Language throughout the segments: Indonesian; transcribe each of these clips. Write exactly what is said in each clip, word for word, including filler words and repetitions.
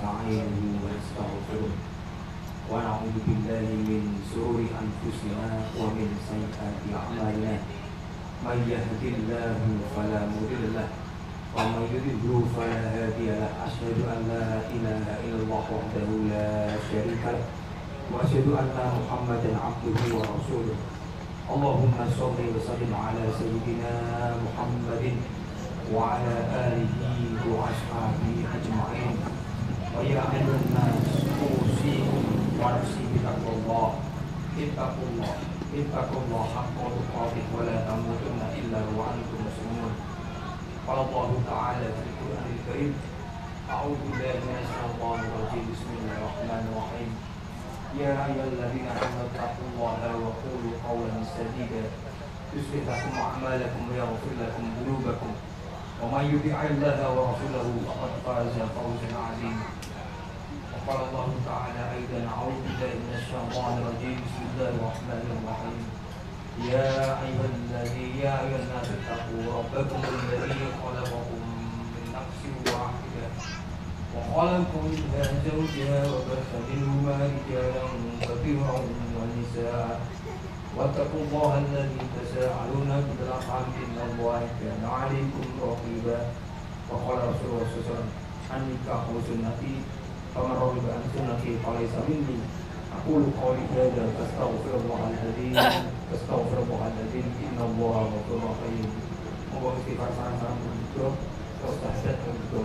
ونستعينه ونستغفره ونعوذ بالله من شرور أنفسنا ومن سيئات أعمالنا من يهد الله فلا مضل له ومن يضلل فلا هادي له أشهد أن لا إله إلا الله وحده لا شريك له وأشهد أن محمدا عبده ورسوله اللهم صل وسلم على سيدنا محمد وعلى آله وأصحابه أجمعين ويا أيها الناس أوصيكم ونفسي بتقوى الله اتقوا الله اتقوا الله حق تقاته ولا تموتن إلا وأنتم مسلمون قال الله تعالى في القرآن الكريم أعوذ بالله من الشيطان الرجيم بسم الله الرحمن الرحيم يا أيها الذين آمنوا اتقوا الله وقولوا قولا سديدا يصلح لكم أعمالكم ويغفر لكم ذنوبكم ومن يطع الله ورسوله فقد فاز فوزا عظيما وقال الله تعالى أيضا أعوذ بالله من الشيطان الرجيم بسم الله الرحمن الرحيم يا أيها الذين يا أيها الناس اتقوا ربكم الذي خلقكم من نفس واحدة وخلق منها زوجها وبث منهما رجالا كثيرا ونساء واتقوا الله الذي تساءلون به والأرحام إن الله كان عليكم رقيبا وقال رسول الله صلى الله عليه وسلم النكاح سنتي فمن رغب عن سنتي فليس مني أقول قولي هذا فاستغفر الله العظيم فاستغفر الله العظيم إن الله غفور رحيم moga istighfar sareng-sareng begitu terus tahiyat begitu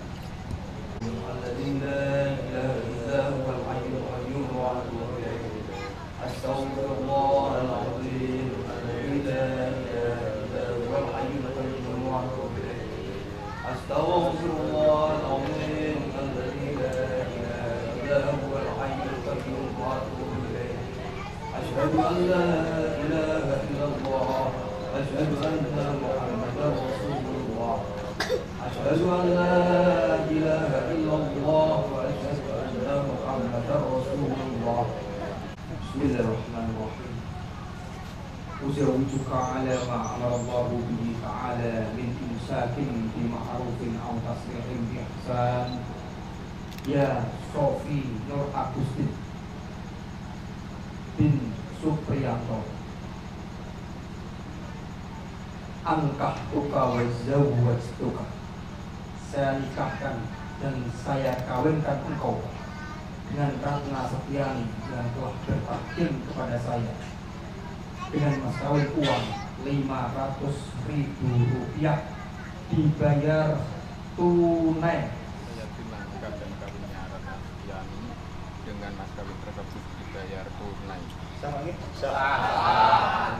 الذي لا إله إلا هو الحي القيوم وأتوب إليه أستغفر الله العظيم الذي لا إله إلا هو الحي القيوم وأتوب إليه أستغفر الله العظيم الذي لا إله إلا هو الحي القيوم وأتوب إليه أشهد أن لا إله إلا الله أشهد أن محمدا رسول الله أشهد أن لا إله إلا الله وأشهد أن محمدا رسول الله بسم الله الرحمن الرحيم أزوجك على ما أمر الله به تعالى من إمساك بمعروف أو تصريح بإحسان يا صوفي نور أغسطين bin Supriyanto angkah tuka wa zawwaj tuka saya nikahkan dan saya kawinkan engkau dengan Ratna Septiani yang telah bertakdim kepada saya dengan mas kawin uang lima ratus ribu rupiah dibayar tunai. Saya dilangkap dan kawinnya Ratna Septiani dengan mas kawin tersebut dibayar tunai. Sama lagi? Sah.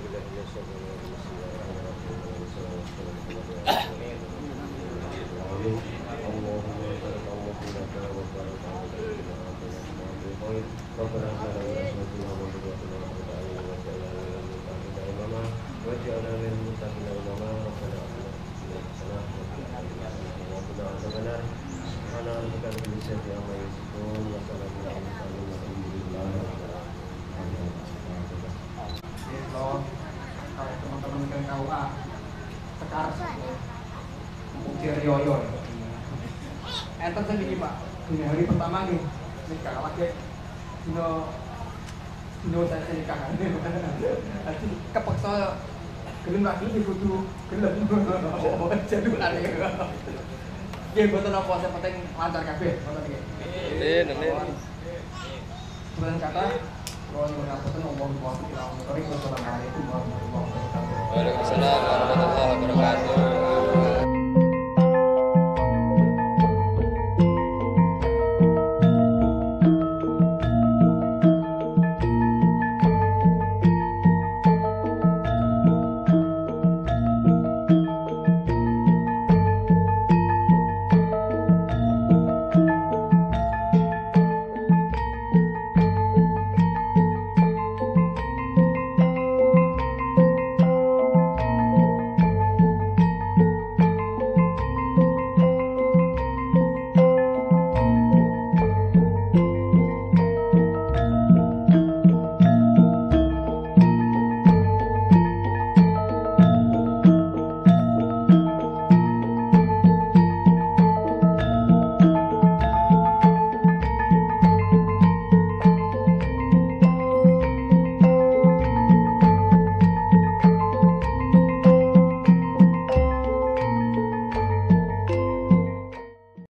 Kalau teman-teman kan K U A sekarang mungkin yoyo enter sendiri Pak ini hari pertama nih nikah lagi dino dino saya nikah nanti kepaksa gelem lagi di kudu gelem jadul aneh ya buatan apa yang penting lancar kabeh ngoten iki Amin amin bulan kata kalau mengapunten Allahumma Assalamualaikum warahmatullahi wabarakatuh. Waalaikumsalam warahmatullahi wabarakatuh.